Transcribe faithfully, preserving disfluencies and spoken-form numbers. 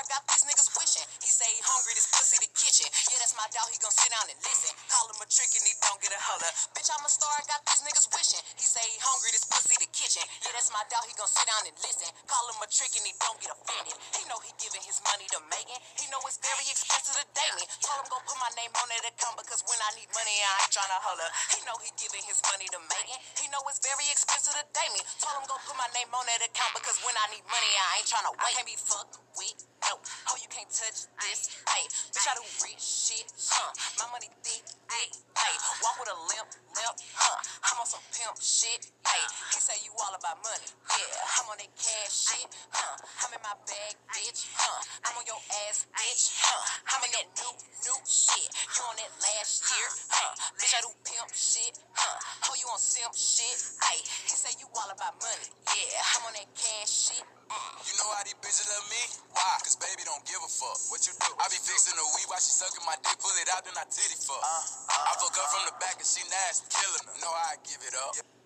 got these niggas wishing. He say he hungry, this pussy the kitchen. Yeah, that's my dog, he gon' sit down and listen. Call him a trick and he don't get a holler. Bitch, I'm a star, I got these niggas wishing. He say he hungry, this pussy the kitchen. Yeah, that's my dog, he gon' sit down and listen. Call him a trick and he don't get offended. He know he giving his money to Megan. He know it's very expensive to date me. Told him go put my name on that account because when I need money, I ain't tryna holler. He know he giving his money to Megan. He know it's very expensive to date me. Told him go put my name on that account because when I need money, I ain't tryna wait. I can't be fucked with, no. Oh, you can't touch this, hey. Bitch, I do rich shit, huh? My money thick, thick, hey. Walk with a limp, limp, huh? I'm on some pimp shit, hey. He say you all about money, yeah. I'm on that cash shit, huh? I'm in my bag, bitch, huh? I'm on your ass, bitch, huh? I'm in that new, new shit. You on that last year, huh? Bitch, I do pimp shit, huh? Oh, you on simp shit, hey. He say you all about money, yeah. I'm on that cash shit. You know how these bitches love me? Why? Cause baby don't give a fuck. What you do? I be fixing the weed while she sucking my dick, pull it out, then I titty fuck. Uh, uh, I fuck her from the back and she nasty, killing her. Know how I give it up.